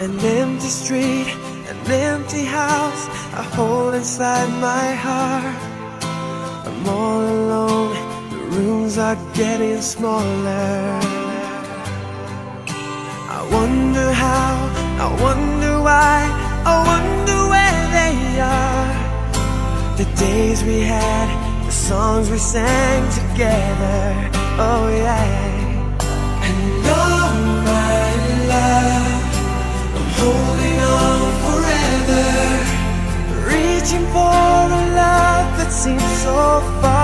An empty street, an empty house I hold inside my heart. I'm all alone, the rooms are getting smaller. I wonder how, I wonder why, I wonder where they are. The days we had, the songs we sang together, oh yeah. And oh my love, I'm holding on forever, reaching for a love that seems so far